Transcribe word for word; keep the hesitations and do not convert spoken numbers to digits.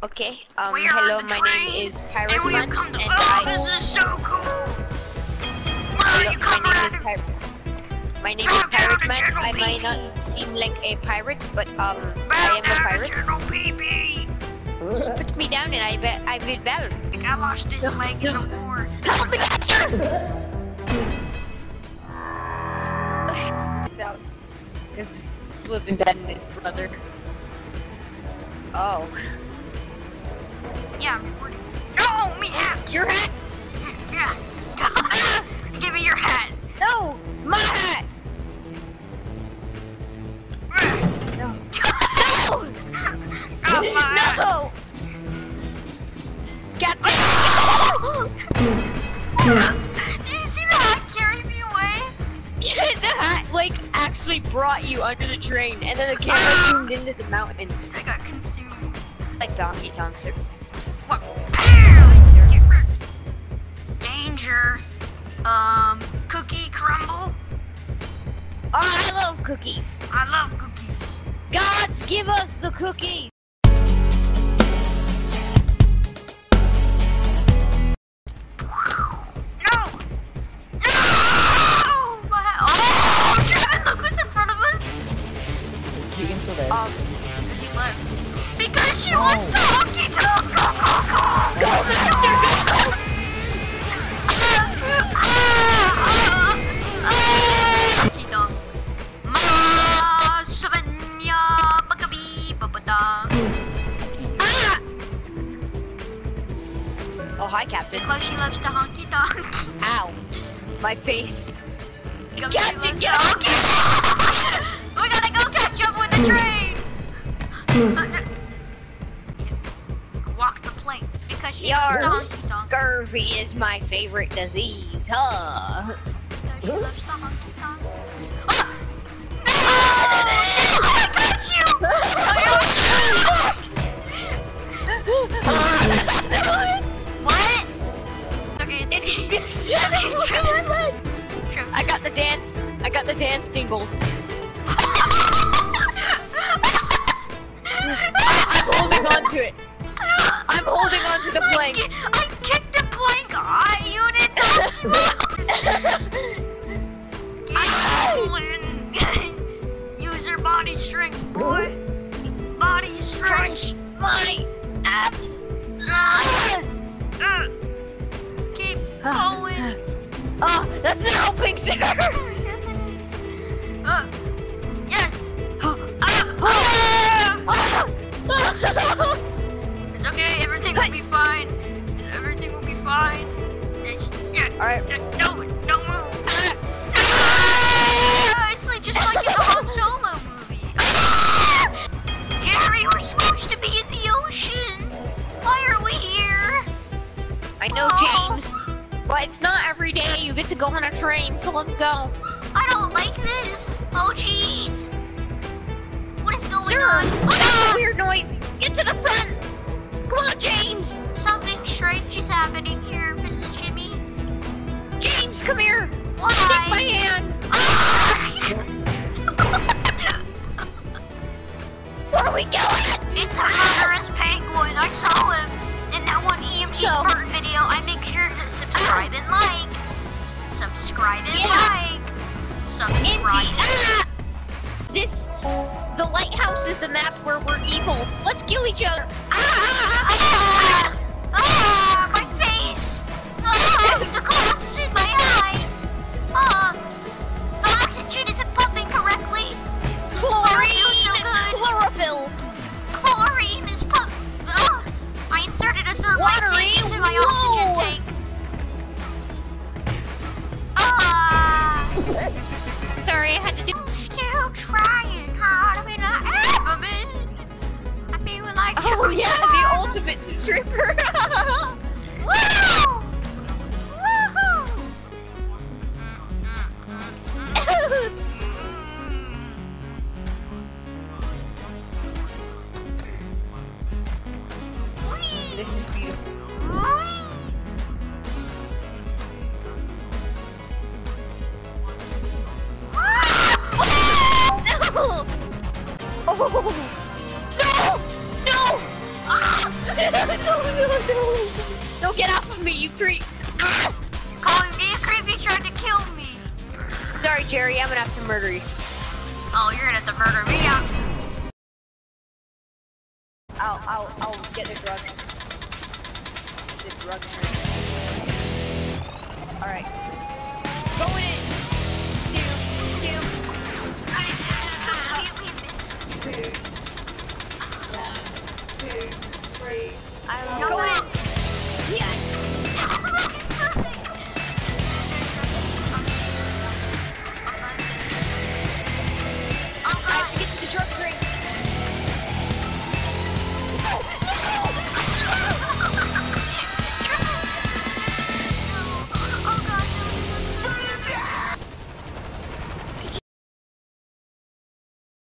Okay, um, We are hello, on the my train, name is Pirate and we have Man, come to. and Oh, I... this is so cool! Hello, Where you come my name around? is Pirate. My name Oh, is get out Pirate of Man. General I might P P. not seem like a pirate, but um, Bow I am a down to pirate. General P P. Just put me down and I bet I will battle. Like I lost this No, leg no. in the war. Help me, Catcher! So, this would be Ben and his brother. Oh. Yeah, I'm recording. No, me hat! Your hat? Yeah. Give me your hat. No! My hat! No. No! Oh, my hat. No! Captain! Did you see the hat carry me away? Yeah, the hat, like, actually brought you under the train, and then the camera zoomed into the mountain. I got consumed. Like Donkey Kong, sir. What? Sir. Get wrecked. Danger. Um, cookie crumble. Oh, I love cookies! I love cookies. Gods, give us the cookies! No! No! My hat. Oh, Trevin, look what's in front of us. Is Keegan still there? Um, He left. Because she No. wants to honky tonk! Go, go, go! go, Master, go! Honky tonk. Ma Shavanya Bagabi Babada. Ah! Oh, hi, Captain. Because she loves to honky tonk. Ow. My face. Because she Captain, loves to get honky We gotta go catch up with the train! Walk the plank because she loves to Your honky tonk. scurvy is my favorite disease, huh? Because she loves to honky tonk. Oh! No! I got you! What? Okay, it's It's, me. it's Okay, Trevin. I got the dance. I got the dance tingles. I'm holding on to it. I'm holding on to the plank. I, ki- I kicked the plank. I you didn't touch me. Use your body strength, boy. Body strength. Crunch my abs. Ah! Uh, keep going. Oh, that's not helping, sir. Yes, it is. Uh, yes. Oh, Ah, ah. oh. It's okay. Everything will be fine. Everything will be fine. It's yeah. All right. No, don't move. Ah, it's like just like in the Han Solo movie. Ah! Jerry, we're supposed to be in the ocean. Why are we here? I know, Oh. James. But it's not every day you get to go on a train, so let's go. I don't like this. Oh, jeez. What is going Sir, on? what's Ah! that weird noise? Get to the front. Come on, James. Something strange is happening here, Missus Jimmy. James, come here. Why? Take my hand. Ah! Where are we going? It's a murderous penguin. I saw him. And now on E M G No. Spartan video, I make sure to subscribe and like. Subscribe and Yeah. like. Subscribe. Indeed. Ah! This, the lighthouse is the map where we're evil. Let's kill each other. Ah! Ah! My face! Ah! The glass is in my eyes! Ah! The oxygen isn't pumping correctly! Chlorine. feel so good. Chlorophyll. Chlorine is pump. Ah! I inserted a thermite Watery. tank into my Whoa. oxygen tank. Ah! Sorry, I had to do. I'm still trying harder than I ever been. I feel like Oh Joe's yeah, the son. ultimate stripper. Woo! Woohoo! Mm, mm, mm, mm, mm. Whee! This is beautiful. Whee! Ah! No! Oh! No! No! Ah! no, no, no. Don't get off of me, you creep. Ah! Calling me a creep, you tried to kill me. Sorry, Jerry, I'm gonna have to murder you. Oh, you're gonna have to murder me out. I'll, I'll, I'll get the drugs. The drug train. Alright. Going in. Doom, doom. Completely missed. I'm No,